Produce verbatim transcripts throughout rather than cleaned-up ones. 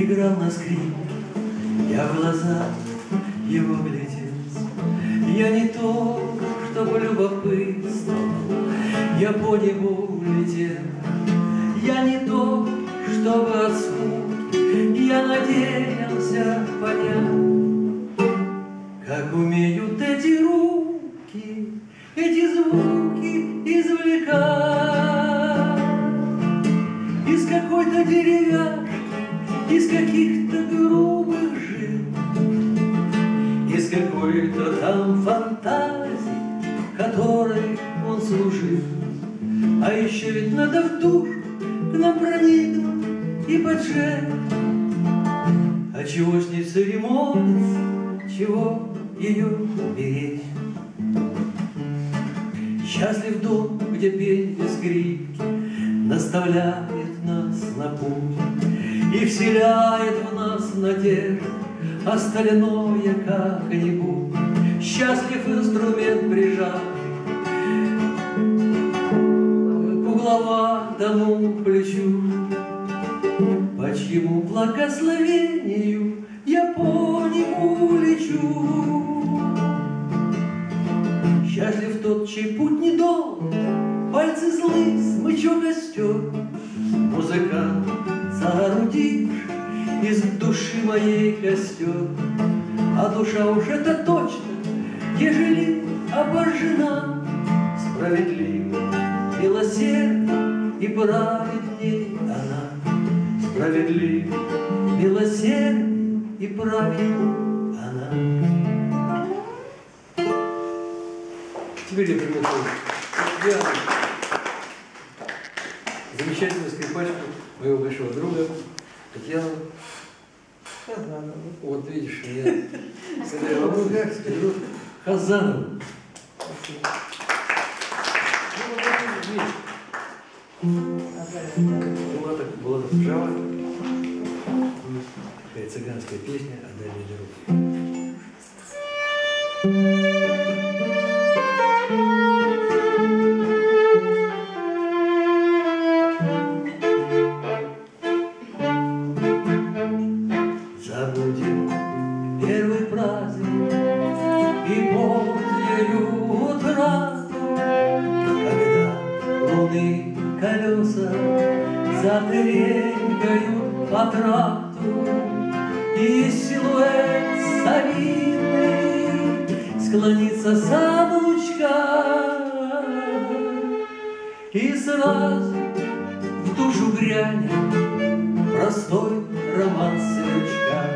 играл на скрипке, я в глаза его глядел. Я не то, чтобы любопытствовал, я по небу летел. Я не то, чтобы от скуки, я надеялся понять, как умеют эти руки, эти звуки извлекать из какой-то деревяшки, из каких-то грубых жил, из какой-то там фантазии, которой он служил. А еще ведь надо в душу к нам проникнуть и поджечь. А чего с ней церемониться, чего ее беречь? Счастлив дом, где пенье скрипки наставляет нас на путь и вселяет в нас надежду, остальное как-нибудь. Счастлив инструмент прижатый к угловатому плечу, по чьему благословению я по нему лечу. Счастлив тот, чей путь недолг, пальцы злы, смычок остер. Музыкант, соорудишь из души моей костер, а душа уж это точно, ежели обожжена, справедлива, милосердна и праведней она. Справедлива, милосердна и праведней она. Теперь я приглашаю замечательную скрипачку моего большого друга Татьяну. Хазанову. Вот видишь, я когда я могу, скажу Хазанову. Была так, была так жава. Такая цыганская песня «Отдай мне дорогу». Затренькают по тракту, и силуэт совиный склонится с облучка, и сразу в душу грянет простой роман сверчка.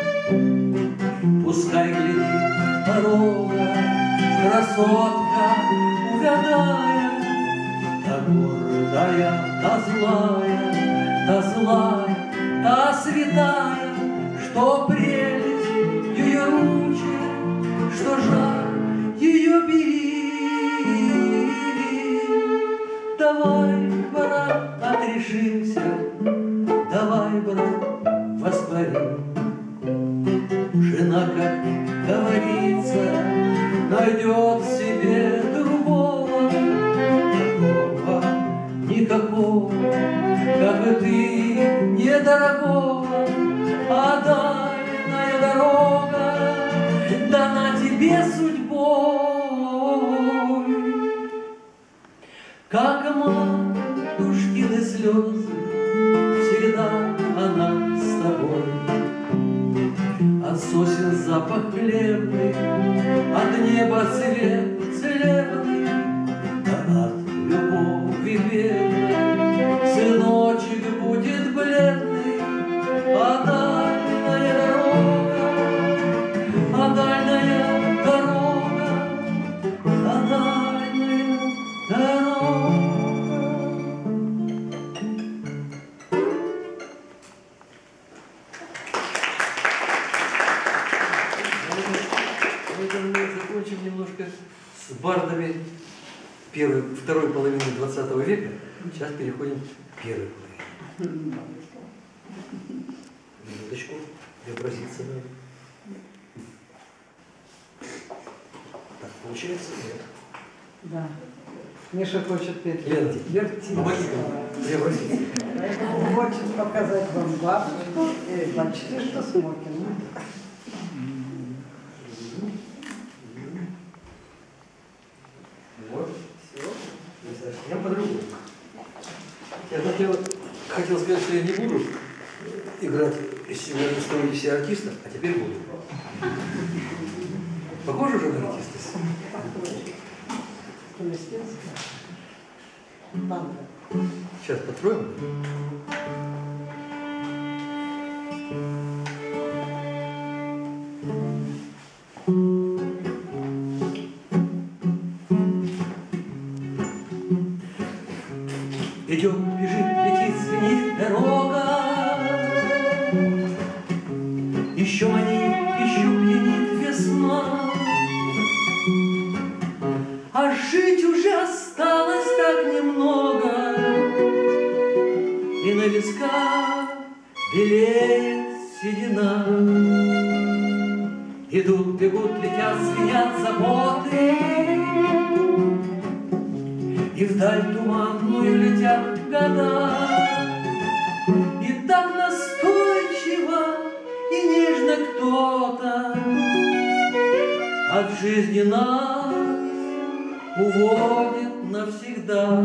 Пускай глядит порога красотка, угадая, та гордая, та злая, та злая, та святая, что прелесть ее ручек, что жар ее бери. Давай, брат, отрешимся, давай, брат, воспарим. Жена, как говорится, найдет себе другого, такого, никакого, как и ты, недорогого, а дальняя дорога дана тебе судьбой. Как матушкины слезы, всегда она с тобой. От сосен запах хлебный, от неба цвет целебный, да от любови бедной сыночек будет бледный. А дальняя дорога, а дальняя дорога, а дальняя дорога. Закончим немножко с бардами первой, второй половины двадцатого века. Сейчас переходим к первой половине. Минуточку, преобразиться надо. Так, получается? Нет. Да. Миша хочет петь. Лена, Верти. помоги-ка преобразиться. Хочет показать вам бабушку и почти что Смокину. Вот, все. Я по-другому. Я хотел, хотел сказать, что я не буду играть из себя строить все артиста, а теперь буду. Похоже уже на артиста? Сейчас построим. Идет, бежит, летит, звенит дорога. Еще манит, еще пьянит весна. А жить уже осталось так немного. И на висках белеет седина. Идут, бегут, летят, звенят заботы. И вдаль туманную летят года. И так настойчиво и нежно кто-то от жизни нас уводит навсегда.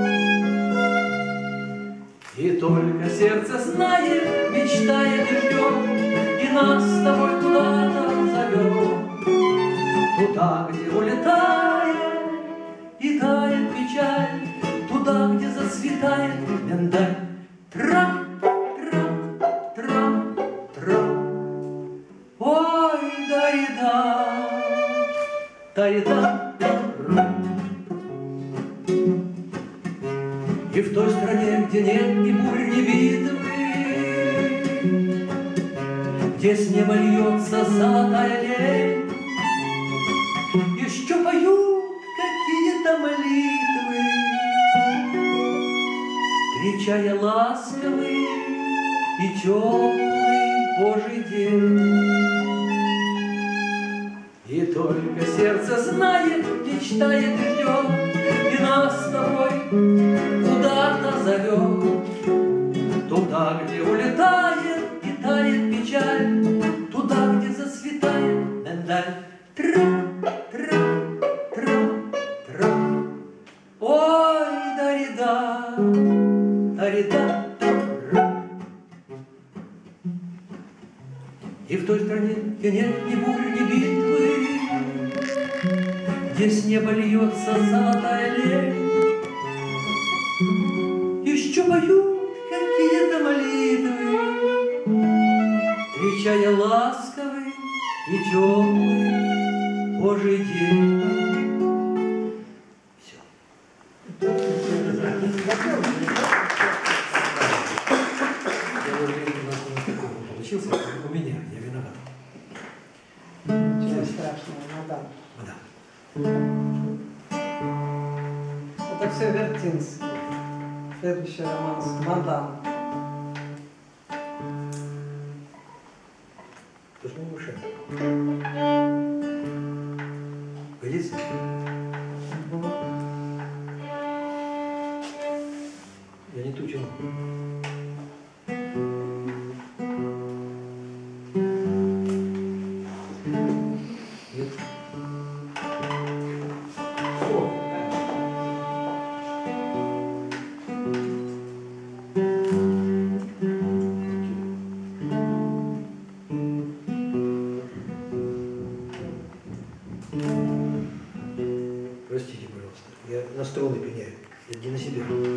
И только сердце знает, мечтает и ждет, и нас с тобой куда-то зовет. Туда, где улетает и тает печаль, туда, где зацветает миндаль. Трам, трам, трам, трам. Ой, да-и-да, да-и-да, да-рам. И в той стране, где нет ни бурь, ни битвы, где с неба льется золотая лень, еще поют какие-то молитвы, встречая ласковый и теплый Божий день. И только сердце знает, мечтает и ждет, и нас с тобой куда-то зовет. Туда, где улетает и тает печаль, туда, где зацветает миндаль. Трам, трам, трам, трам. Ой, да-ри-да, да-ри-да, да-рам. И в той стране, где нет ни бурь, ни битвы, где с неба льется золотая лень, еще поют какие-то молитвы, встречая ласковый и теплый Божий день. Все. Я уже такого получился, у меня, я виноват. Ничего страшного, мадам. Мадам. Это все Вертинский. Следующий роман с мадам. То, что не мешает. Годится? Я не ту тяну. Нет. О! Простите, пожалуйста, я на струны пеняю, я не на себя.